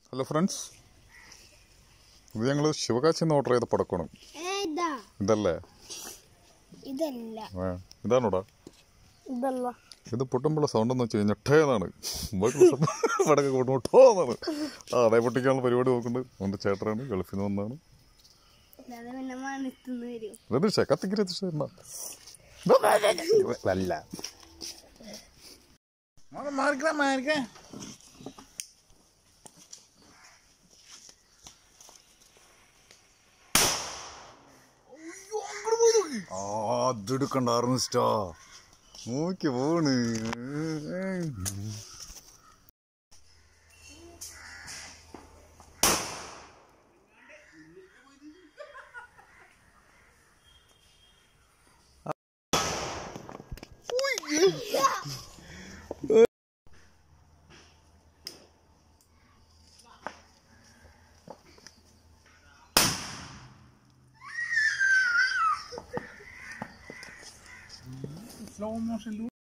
Hello friends, ഇത് ഞങ്ങൾ ശിവകാശിന്ന് order ചെയ്ത പടക്കമാണ്. ഇതല്ലേ? ഇതാണോടാ? ഇത് പൊട്ടുമ്പോഴുള്ള സൗണ്ട് എന്ന് വെച്ച് കഴിഞ്ഞാൽ ഠേന്നാണ്. പടക്കം കൂട്ടുമ്പോൾ ഠോന്നാണ്. അതേ പൊട്ടിക്കാനുള്ള പരിപാടി നോക്കുന്നുണ്ട്. അവൻ്റെ ചേട്ടനാണ്, ഗൾഫിൽ നിന്ന് വന്നതാണ്. രതീഷ കത്തിക്ക് രതീഷ അല്ല അതെടുക്കണ്ടായിരുന്നു സ്റ്റാ നോക്കി പോണ്. Slow motion